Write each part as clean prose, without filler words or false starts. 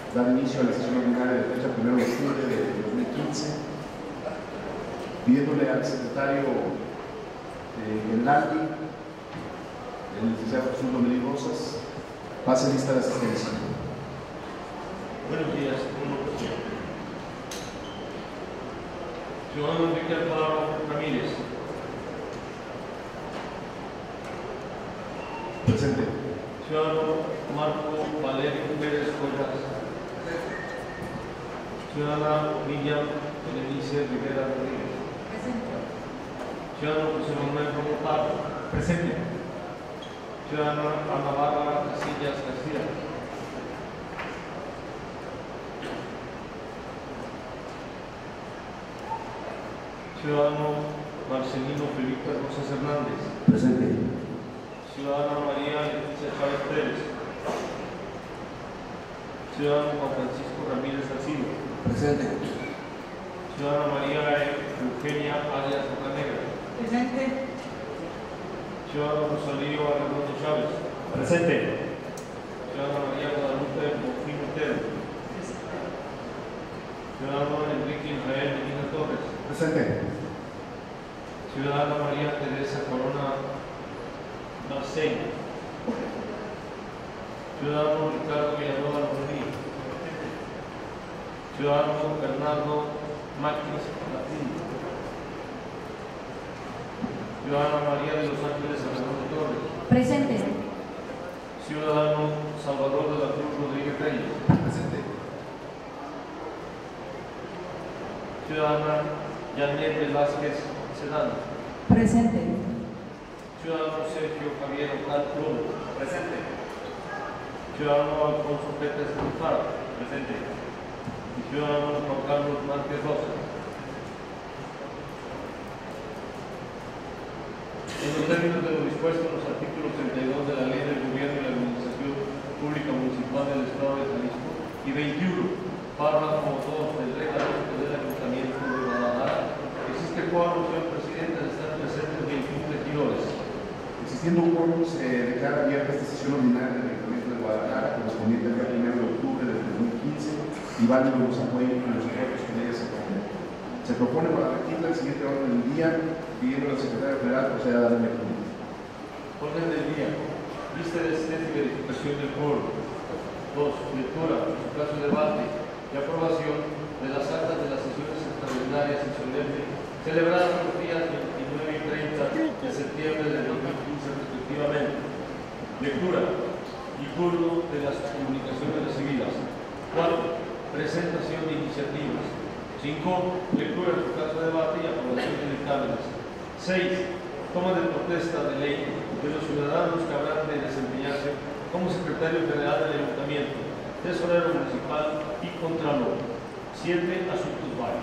dar inicio a la sesión ordinaria de fecha 1 de octubre de 2015, pidiéndole al secretario general, el licenciado Jesús Lomelí Rosas, pase lista de asistencia. Buenos días. Ciudadano Enrique Alfaro Ramírez. Presente. Ciudadano Marco Valerio Pérez Cuevas. Ciudadana Miriam Berenice Rivera Rodríguez. Presente. Ciudadano José Manuel Romo Pardo. Presente. Ciudadana Ana Bárbara Casillas García. Ciudadano Marcelino Felipe Rosas Hernández. Presente. Ciudadana María Leticia Chávez Pérez. Ciudadano Juan Francisco Ramírez Alcido. Presente. Ciudadana María Eugenia Arias Bocanegra. Presente. Ciudadano Rosalío Arredondo Chávez. Presente. Ciudadana María Guadalupe Bonfín Otero. Ciudadano Enrique Israel Medina Torres. Presente. Ciudadana María Teresa Corona Marcelo. Ciudadano Ricardo Villanueva Rodríguez. Ciudadano Bernardo Máquinas Martín. Ciudadana María de los Ángeles Arredondo Torres. Presente. Ciudadano Salvador de la Cruz Rodríguez Reyes. Presente. Ciudadana Janet Velázquez Sedano. Presente. Ciudadano Sergio Javier Ocal Flores. Presente. Ciudadano Alfonso Pérez Alfaro. Presente. Y ciudadano Juan Carlos Márquez Rosa. En los términos de lo dispuesto en los artículos 32 de la Ley del Gobierno y la Administración Pública Municipal del Estado de Jalisco y 21, párrafo 2 del reglamento del Ayuntamiento de Guadalajara, existe quórum, señor presidente, de estar presentes 21 regidores. Existiendo un quórum, se declara abierta esta sesión ordinaria del Ayuntamiento de Guadalajara, correspondiente al día 1 de octubre de 2015, y válido los apoyos y los acuerdos que en ella se proponen. Se propone para regirla el siguiente orden del día, pidiendo al secretario general proceda a darle lectura. Orden del día. Lista de asistencia y verificación del quórum. 2. Lectura, en su caso debate y aprobación de las actas de las sesiones extraordinarias y solemnes celebradas los días 29 y 30 de septiembre de 2015 respectivamente. Lectura y turno de las comunicaciones recibidas. 4. Presentación de iniciativas. 5. Lectura en su caso debate y aprobación de dictámenes. 6. Toma de protesta de ley de los ciudadanos que habrán de desempeñarse como secretario general del Ayuntamiento, tesorero municipal y contralor. 7. Asuntos varios.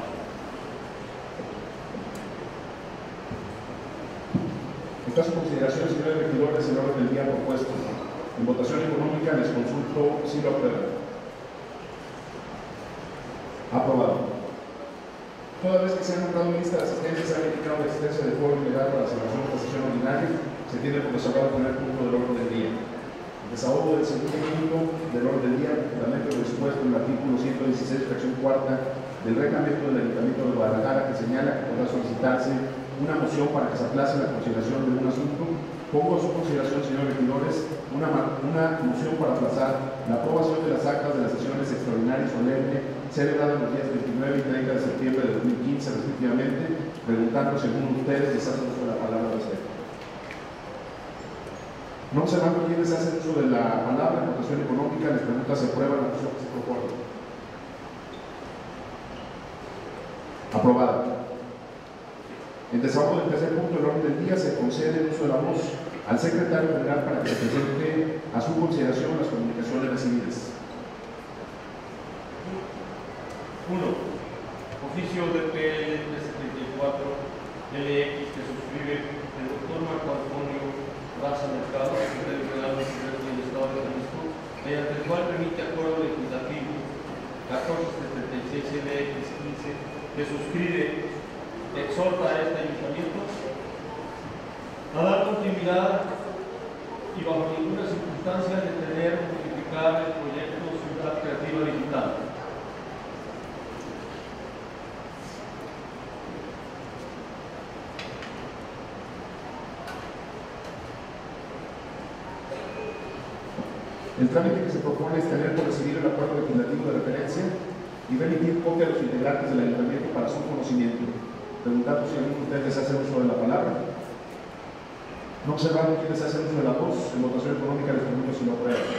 Está a su consideración, señores regidores, el orden del día propuesto. En votación económica les consulto si lo aprueban. Aprobado. Toda vez que se ha nombrado en lista de asistencia, se ha verificado la existencia de quórum legal para la celebración de esta sesión ordinaria, se tiene por desahogar el primer punto del orden del día. El desahogo del segundo punto del orden del día, el fundamento dispuesto en el artículo 116, fracción cuarta del reglamento del Ayuntamiento de Guadalajara, que señala que podrá solicitarse una moción para que se aplace la consideración de un asunto. Pongo a su consideración, señores regidores, una moción para aplazar la aprobación de las actas de las sesiones extraordinarias solemnes celebradas los días 29 y 30 de septiembre de 2015 respectivamente, preguntando según ustedes les hacen uso de la palabra al respecto. No observando quienes hacen uso de la palabra en votación económica, les pregunta si aprueba la moción que se propone. Aprobada. En desahogo del tercer punto del orden del día, se concede el uso de la voz al secretario general para que se presente a su consideración las comunicaciones recibidas. 1. Oficio de PL 334 LX que suscribe el doctor Marco Antonio Raza Mercado, secretario general del Estado de Jalisco, mediante el cual permite acuerdo legislativo 1476 LX 15 que suscribe, exhorta a este ayuntamiento a dar continuidad y bajo ninguna circunstancia detener o modificar el proyecto Ciudad Creativa Digital. El trámite que se propone es tener por recibido el acuerdo legislativo de referencia y remitir copia a los integrantes del ayuntamiento para su conocimiento. Preguntando si alguno de ustedes desea hacer uso de la palabra. No observando quién desea hacer uso de la voz. En votación económica les pregunto si lo aprueban.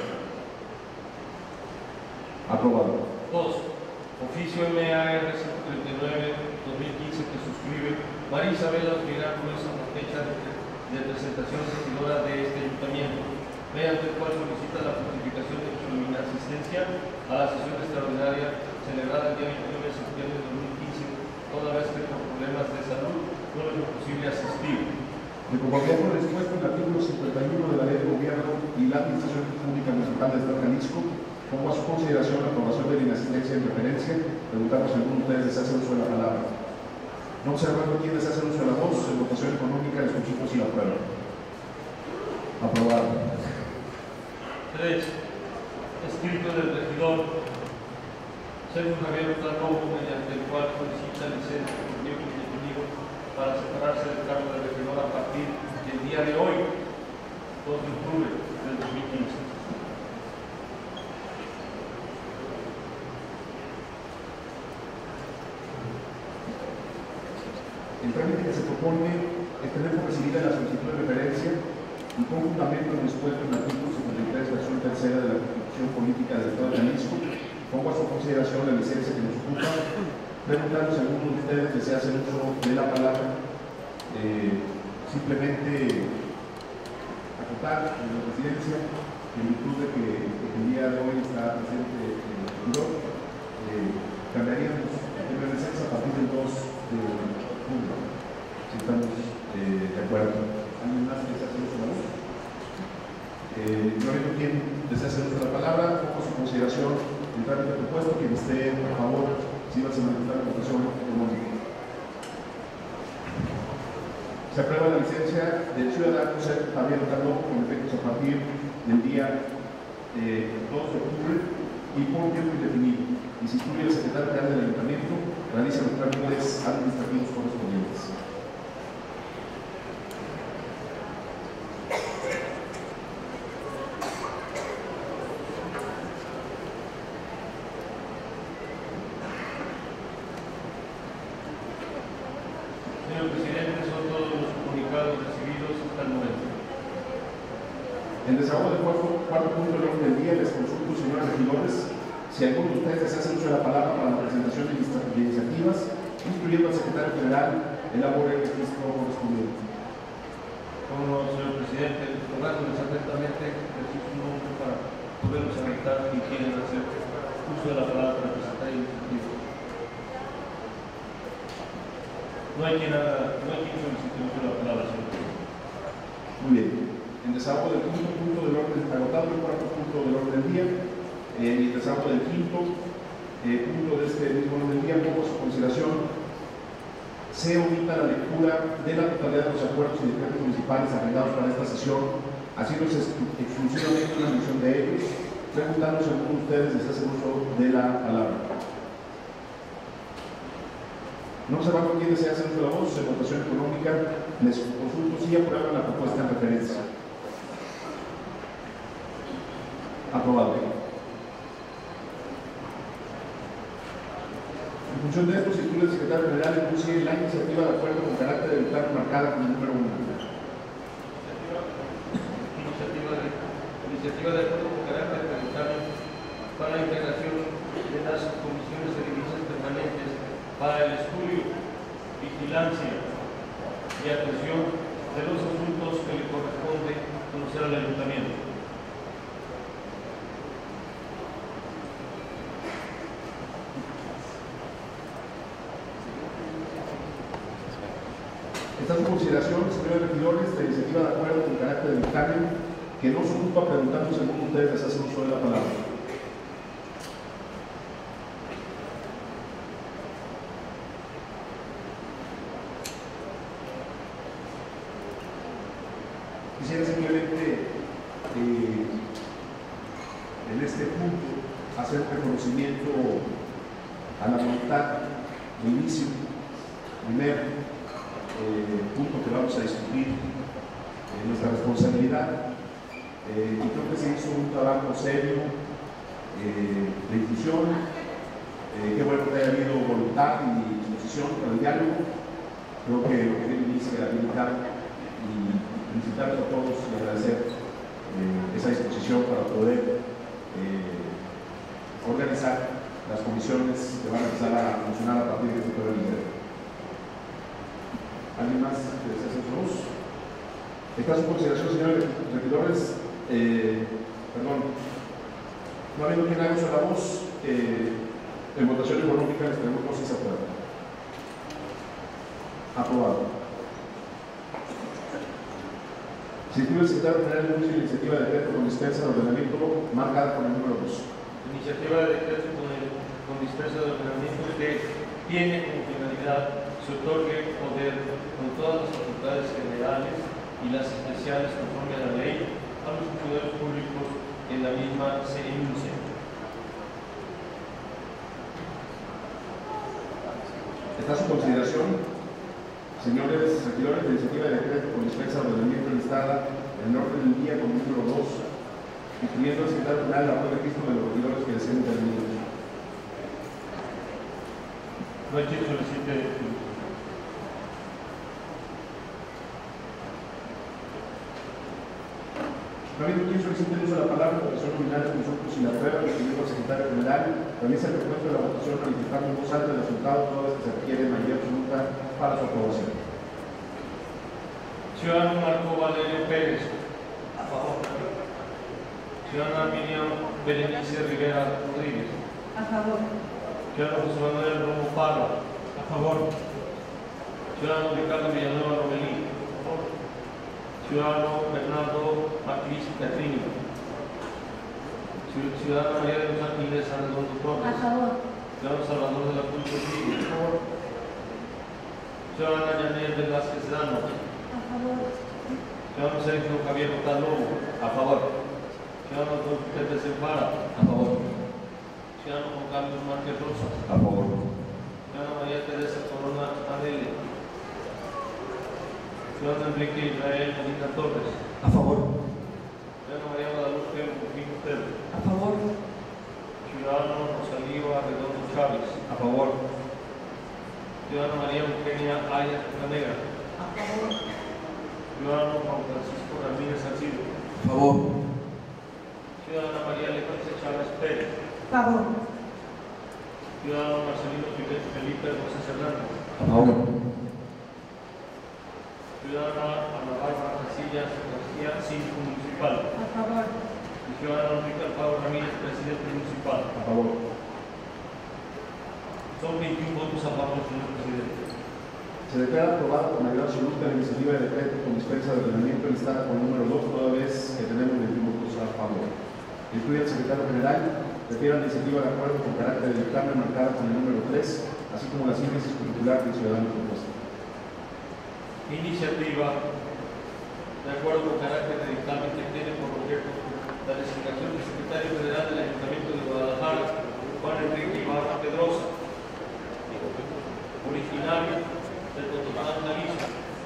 Aprobado. 2. Oficio MAR 139-2015 que suscribe María Isabel Aguilar Ruiz en la fecha de presentación regidora de este ayuntamiento, mediante el cual solicita la justificación de su inasistencia a la sesión extraordinaria celebrada el día 29 de septiembre de 2015, toda vez que por problemas de salud no es posible asistir. De conformidad con el dispuesto en el artículo 51 de la Ley de Gobierno y la Administración Pública Municipal del Estado de Jalisco, pongo a su consideración la aprobación de la inasistencia en referencia. Preguntamos si alguno de ustedes desea hacer uso de la palabra. No observando quién desea hacer uso de la voz. En votación económica les consulto si la aprueban. Aprobado. 3. Escrito del regidor Sergio Javier Romo, mediante el cual solicita licencia por tiempo indefinido para separarse del cargo de regidor a partir del día de hoy, 2 de octubre del 2015. El trámite que se propone es tener por recibida la solicitud de referencia y con fundamento en lo dispuesto en el artículo 53, versión tercera de la Constitución Política del Estado de Jalisco. Pongo a su consideración la licencia que nos ocupa, preguntando si alguno de ustedes desea hacer uso de la palabra. Simplemente acotar en la presidencia, en virtud de que el día de hoy está presente el regidor, cambiaríamos el tema de licencia a partir del 2 de julio, si estamos de acuerdo. ¿Alguien más que desea hacer uso de la voz? No veo quién desea hacer uso de la palabra. Pongo a su consideración el trámite propuesto. Quien esté a favor, si va a manifestar la votación económica. Se aprueba la licencia del ciudadano Sergio Javier Romo con efectos a partir del día 2 de octubre y por un tiempo indefinido. Y si incluye el secretario general del ayuntamiento, realiza los trámites administrativos correspondientes. Señor presidente, son todos los comunicados recibidos hasta el momento. En desahogo del cuarto punto del orden del día, les consulto, señores regidores, si alguno de ustedes desea hacer uso de la palabra para la presentación de iniciativas, incluyendo al secretario general, elabore el registro correspondiente. Como no, señor presidente, rogándole atentamente registro un nombre para poderlos anexar y quieren hacer uso de la palabra para presentar iniciativas. No hay quien solicite uso de la palabra, señor presidente. Muy bien. En desahogo del quinto punto del orden, agotado el cuarto punto del orden del día, y en desahogo del quinto punto de este mismo orden del día, pongo a su consideración, se omita la lectura de la totalidad de los acuerdos y decretos municipales agendados para esta sesión, haciéndose exclusivamente una mención de ellos, preguntando si alguno de ustedes desea hacer uso de la palabra. No observando quién desea hacer uso de la voz. En votación económica les consulto si aprueban la propuesta en referencia. Aprobado. En función de esto, se instruye el secretario general de conducir la iniciativa de acuerdo con carácter de dictamen marcada como número 1. Iniciativa de acuerdo con carácter de dictamen para la integración de las comisiones de divisas permanentes para el estudio, vigilancia y atención de los asuntos que le corresponde conocer al ayuntamiento. Está en consideración, señores regidores, la iniciativa de acuerdo con carácter de dictamen que no se ocupa preguntando si alguno de ustedes les hace uso de la palabra. Quisiera simplemente en este punto hacer reconocimiento a la voluntad de inicio, primer punto que vamos a discutir, nuestra responsabilidad y creo que se hizo un trabajo serio de difusión. Qué bueno que haya habido voluntad y disposición para el diálogo. Creo que lo que viene es habilitar y felicitarlos a todos y agradecer esa disposición para poder organizar las comisiones que van a empezar a funcionar a partir de este periodo de enero. ¿Alguien más que desea hacer su voz? Está a su consideración, señores regidores. Perdón, no habiendo quien haga uso de la voz, en votación económica les pregunto si se aprueba. Aprobado. Se incluye el secretario general de la iniciativa de decreto con dispensa de ordenamiento marcada con el número 2. Iniciativa de decreto con dispensa de ordenamiento que tiene como finalidad se otorgue poder con todas las facultades generales y las especiales conforme a la ley a los funcionarios públicos en la misma se enuncia. Está a su consideración, señores regidores, la iniciativa de decreto con dispensa de ordenamiento listada en el orden del día con número 2, incluyendo el secretario general la orden de registro de los regidores que deseen intervenir. No hay quien solicite. No ha habido quien solicite el uso de la palabra en votación nominal de consultas y la prueba, incluyendo al secretario general. También se recuenta de la votación manifestando en voz alta el resultado, toda vez que se requiere mayoría absoluta para su aprobación. Ciudadano Marco Valerio Pérez. A favor. Ciudadana Miriam Berenice Rivera Rodríguez. A favor. Ciudadano José Manuel Romo Parra. A favor. Ciudadano Ricardo Villanueva Romelí. A favor. Ciudadano Bernardo Martínez Catrini. Ciudadana María de los Ángeles Arredondo Torres. A favor. Ciudadano Salvador de la Cruz Rodríguez. A favor. Ciudadana Yanel Velázquez Dano. A favor. Ciudadano Sergio Javier Otalobo. A favor. Ciudadano Don Pepe Zempara. A favor. Ciudadano Juan Carlos Márquez Rosas. A favor. Ciudadana María Teresa Corona Adele. Ciudadano Enrique Israel Molina Torres. A favor. Ciudadano María Guadalupe Rufino Pérez. A favor. Ciudadano Rosalío Arredondo Chávez. A favor. Ciudadana María Eugenia Ayas Negra. A favor. Ciudadano Juan Francisco Ramírez Salcido. A favor. Ciudadana María Leticia Chávez Pérez. A favor. Ciudadano Marcelino Felipe José Hernández. A favor. Ciudadana Ana Bárbara Casillas García, síndico municipal. A favor. Y ciudadano Enrique Alfaro Ramírez, presidente municipal. A favor. Son 21 votos a favor, señor presidente. Se declara aprobada por mayoría absoluta la iniciativa de decreto con dispensa de ordenamiento listada con el número 2, toda vez que tenemos 21 votos a favor. Incluye el secretario general, refiere a la iniciativa de acuerdo con carácter de dictamen marcada con el número 3, así como la síntesis curricular del ciudadano propuesto. Iniciativa de acuerdo con carácter de dictamen que tiene por objeto la designación del secretario general del Ayuntamiento de Guadalajara, Juan Enrique Ibarra Pedrosa, originario del Tototán, Jalisco,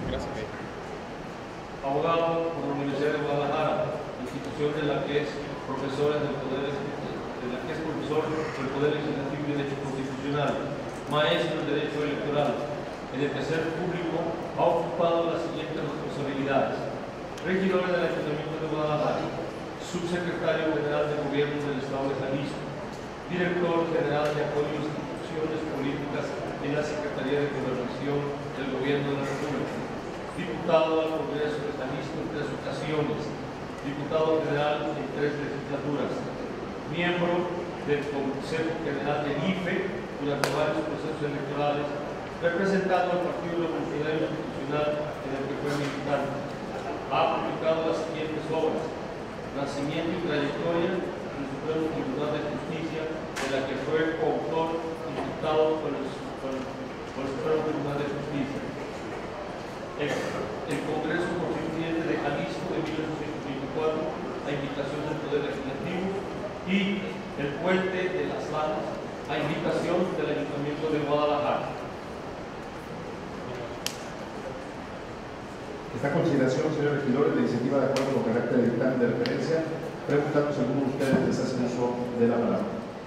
abogado por la Universidad de Guadalajara, institución de la que es profesor del Poder Legislativo y Derecho Constitucional, maestro en Derecho Electoral. En el tercer público ha ocupado las siguientes responsabilidades: regidor del Ayuntamiento de Guadalajara, subsecretario general de Gobierno del Estado de Jalisco, director general de apoyo a instituciones políticas en la Secretaría de Gobernación del Gobierno de la República, diputado al Congreso de Jalisco en 3 ocasiones, diputado general en 3 legislaturas, miembro del Consejo General del IFE durante varios procesos electorales, representando al Partido Revolucionario Institucional en el que fue militante. Ha publicado las siguientes obras: Nacimiento y trayectoria del Supremo Tribunal de Justicia, de la que fue coautor y diputado por el Supremo Tribunal de Justicia. El Congreso Constituyente de Jalisco de 1824, a invitación del Poder Legislativo, y el Puente de las Lanas, a invitación del Ayuntamiento de Guadalajara. Está a consideración, señores regidores, la iniciativa de acuerdo con carácter de dictamen de referencia, preguntando si alguno de ustedes les hace uso de la palabra.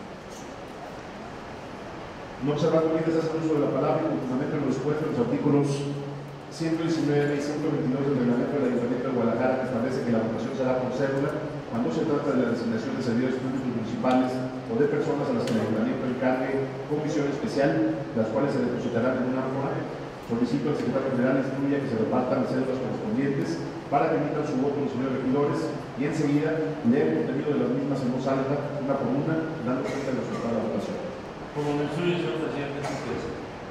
No observando quienes hacen uso de la palabra, y conjuntamente en lo dispuesto en los artículos 119 y 122 del reglamento del Ayuntamiento de Guadalajara, que establece que la votación será por cédula cuando se trata de la designación de servidores públicos municipales o de personas a las que el Ayuntamiento encargue comisión especial, las cuales se depositarán en una ánfora. Solicito al secretario general instruya que se repartan las cédulas correspondientes para que emitan su voto los señores regidores y enseguida lee el contenido de las mismas en voz alta, una por una, dando cuenta del resultado de la votación. Como me instruye, señor presidente, justicia.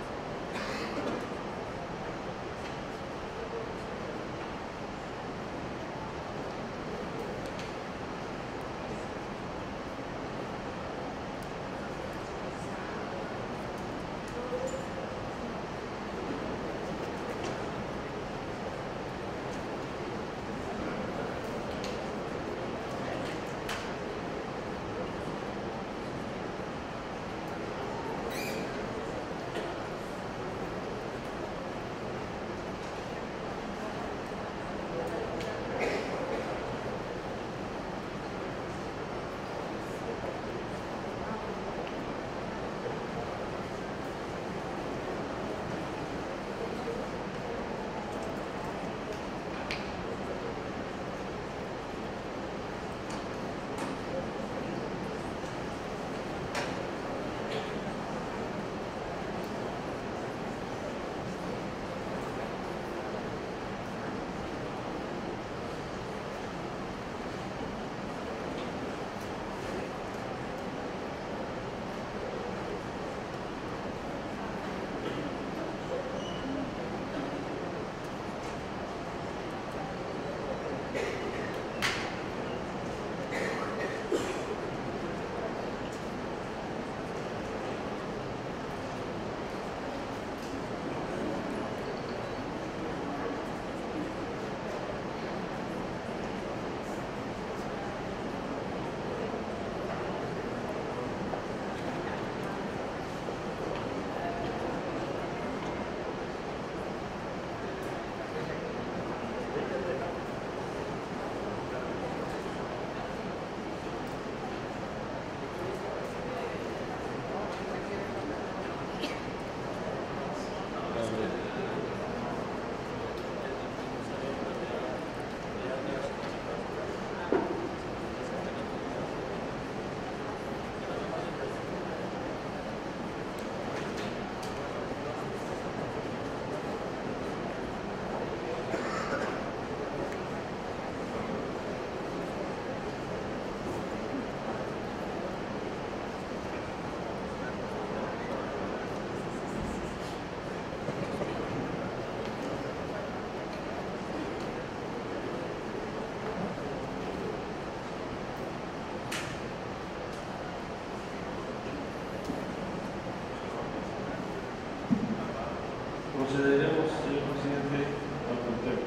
Procederemos, señor presidente, al conteo.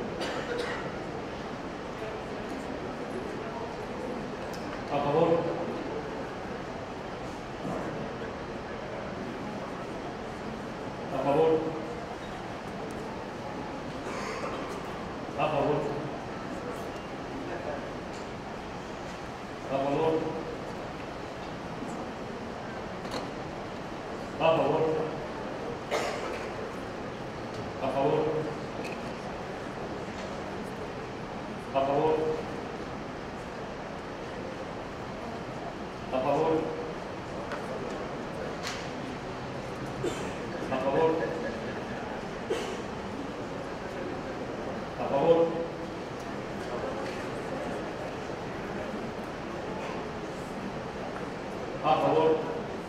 A favor. A favor. A favor. A favor. A favor. A favor. A favor. A favor. A favor. A favor. A favor.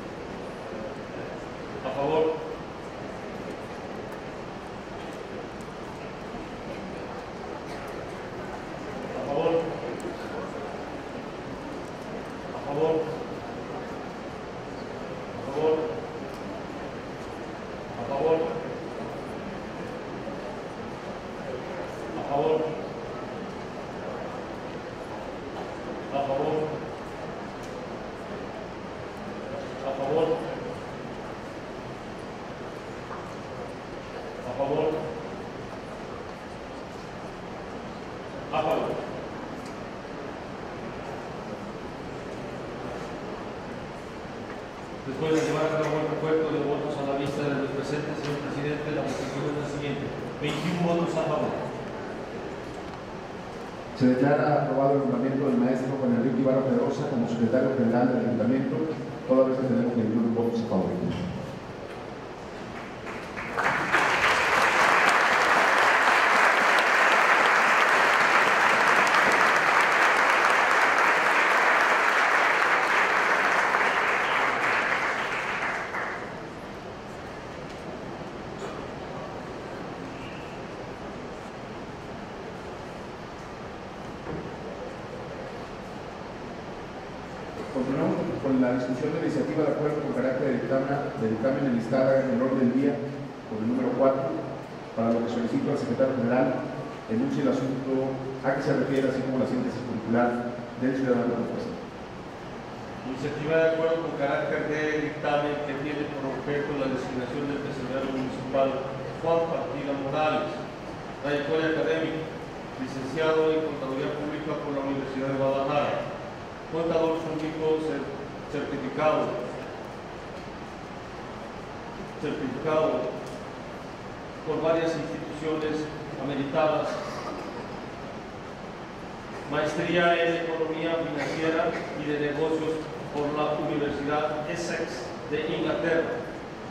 A favor. A A favor. Después de llevar a cabo el recuento de votos a la vista de los presentes, señor presidente, la votación es la siguiente: 21 votos a favor. Se declara aprobado el nombramiento del maestro Juan Enrique Ibarra Pedrosa como secretario general del Ayuntamiento, toda vez que tenemos 21 votos a favor. Continuamos con la discusión de la iniciativa de acuerdo con carácter de dictamen enlistada en el orden del día con el número 4, para lo que solicito al secretario general enuncie el asunto a que se refiere, así como la síntesis curricular del ciudadano propuesto. Iniciativa de acuerdo con carácter de dictamen que tiene por objeto la designación del tesorero municipal Juan Partida Morales, trayectoria académica, licenciado en Contaduría Pública por la Universidad de Guadalajara, contador público certificado por varias instituciones ameritadas, maestría en Economía Financiera y de Negocios por la Universidad Essex de Inglaterra,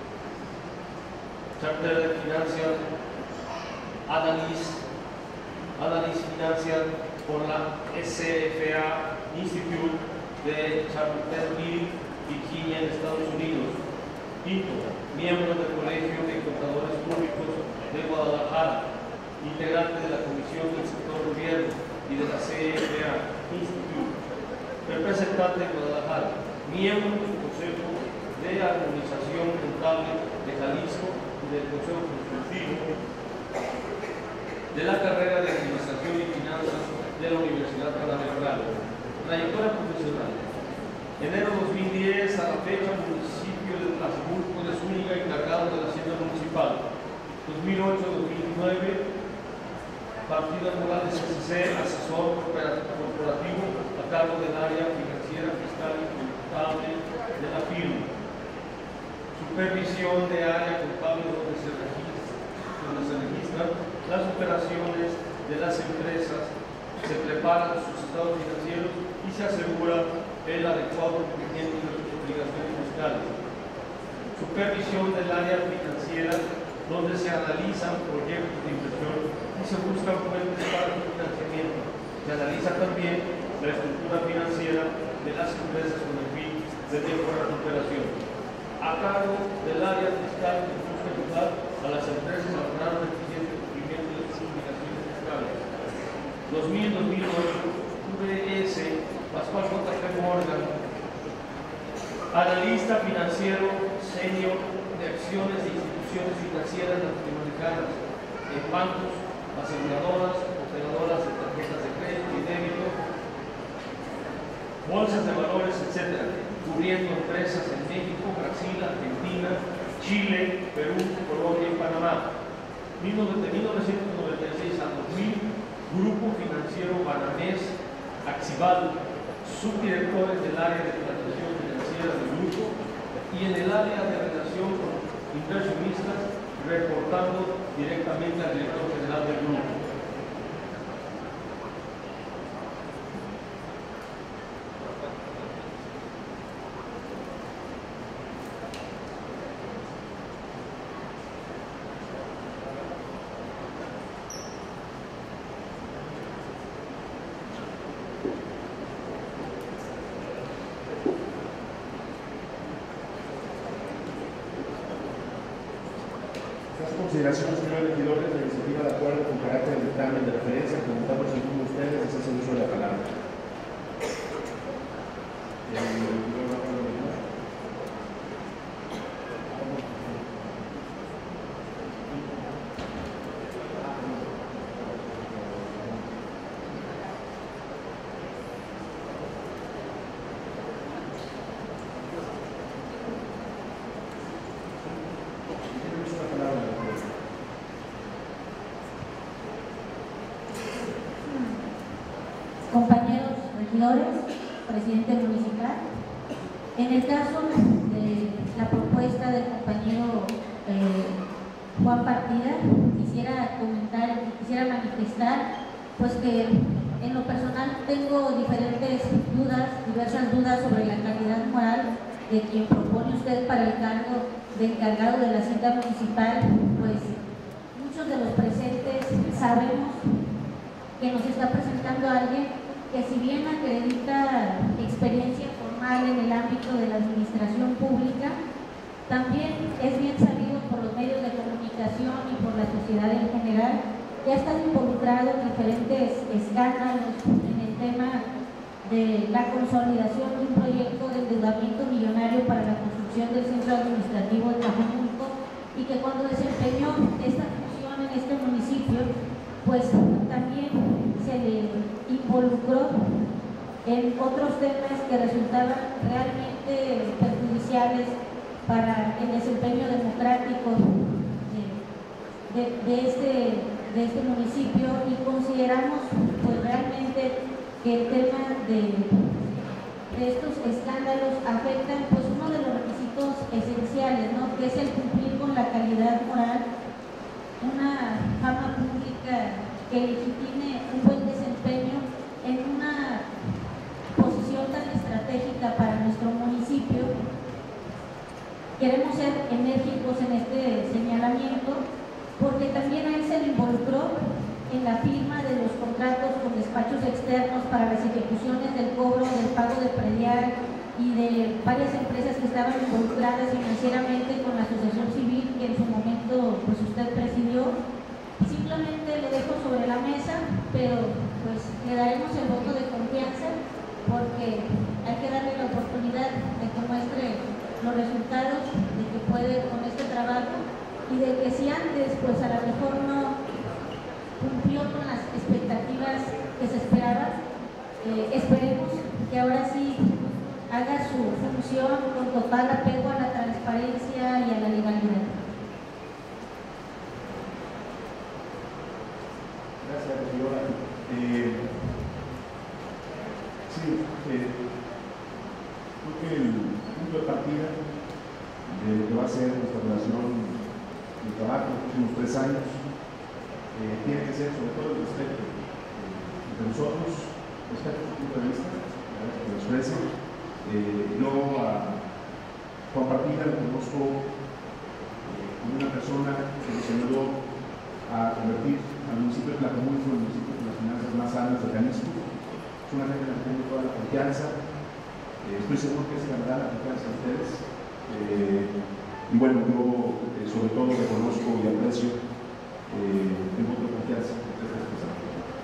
Chartered Financial Analyst Financial por la SFA Institute de Charlottesville, Virginia, en Estados Unidos. Quinto, miembro del Colegio de Contadores Públicos de Guadalajara, integrante de la Comisión del Sector Gobierno y de la CFA Institute, representante de Guadalajara, miembro del Consejo de Armonización Contable de Jalisco y del Consejo Consultivo de la carrera de Administración y Finanzas de la Universidad Panamericana. Trayectoria profesional. Enero 2010 a la fecha, municipio de Tlacimulco de Zúñiga, encargado de la Hacienda Municipal. 2008-2009, Partida Morales SC, asesor corporativo a cargo del área financiera, fiscal y contable de la firma. Supervisión de área contable donde se registran las operaciones de las empresas, se preparan sus estados financieros y se asegura el adecuado cumplimiento de sus obligaciones fiscales. Supervisión del área financiera, donde se analizan proyectos de inversión y se buscan fuentes para su financiamiento. Se analiza también la estructura financiera de las empresas con el fin de mejorar su operación. A cargo del área fiscal, que busca ayudar a las empresas a lograr un eficiente cumplimiento de sus obligaciones fiscales. 2000-2008, VS Pascual J.P. Morgan, analista financiero senior de acciones de instituciones financieras latinoamericanas en bancos, aseguradoras, operadoras de tarjetas de crédito y débito, bolsas de valores, etc., cubriendo empresas en México, Brasil, Argentina, Chile, Perú, Colombia y Panamá. 1996 a 2000, Grupo Financiero Bananés, Axival, subdirectores del área de planificación financiera del grupo y en el área de relación con inversionistas, reportando directamente al director general del grupo. Consideraciones, señores regidores, la iniciativa de acuerdo con carácter de dictamen de referencia, preguntamos si alguno de ustedes desea el uso de la palabra. Flores, presidente municipal. En el caso de la propuesta del compañero Juan Partida, quisiera comentar, quisiera manifestar pues que en lo personal tengo diversas dudas sobre la calidad moral de quien propone usted para el cargo de encargado de la Hacienda Municipal. Pues muchos de los presentes sabemos que nos está presentando a alguien que, si bien acredita experiencia formal en el ámbito de la administración pública, también es bien sabido por los medios de comunicación y por la sociedad en general que ha estado involucrado en diferentes escándalos en el tema de la consolidación de un proyecto de endeudamiento millonario para la construcción del centro administrativo de Tlajomulco, y que cuando desempeñó esta función en este municipio, pues también se le involucró en otros temas que resultaban realmente perjudiciales para el desempeño democrático de este municipio, y consideramos pues realmente que el tema de estos escándalos afectan pues uno de los requisitos esenciales, ¿no?, que es el cumplir con la calidad moral, una fama pública que legitime un buen desempeño en una posición tan estratégica para nuestro municipio. Queremos ser enérgicos en este señalamiento porque también a él se le involucró en la firma de los contratos con despachos externos para las ejecuciones del cobro del pago de predial y de varias empresas que estaban involucradas financieramente con la asociación civil que en su momento pues usted presidió. Simplemente le dejo sobre la mesa, pero pues le daremos el voto de confianza porque hay que darle la oportunidad de que muestre los resultados, de que puede con este trabajo, y de que si antes pues a lo mejor no cumplió con las expectativas que se esperaban, esperemos que ahora sí haga su función con total apego a la transparencia y a la legalidad. Gracias, regidora. Creo que el punto de partida de lo que va a ser nuestra relación de trabajo en los próximos 3 años tiene que ser sobre todo el respeto entre nosotros, respeto a su punto de vista, que lo exprese. Yo a Juan Partida lo conozco como una persona que nos ayudó a convertir al municipio de Tlajomulco en el municipio con las finanzas más sanas de Jalisco. Es una gente que nos tiene toda la confianza. Estoy seguro que se ganará la confianza de ustedes. Y bueno, yo sobre todo reconozco y aprecio el voto de confianza que ustedes expresaron.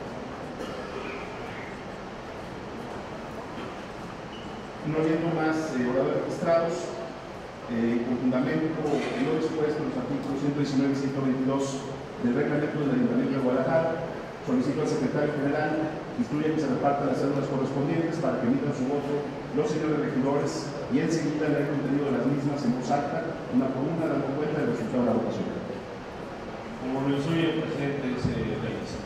No habiendo más oradores registrados, con fundamento no dispuesto en los artículos 119 y 122 del reglamento del Ayuntamiento de Guadalajara, solicito al secretario general instruye que se repartan las cédulas correspondientes para que emitan su voto los señores regidores y enseguida leer el contenido de las mismas en voz alta, una por una, dando cuenta del resultado de la votación. Como lo instruye el presidente, se realiza.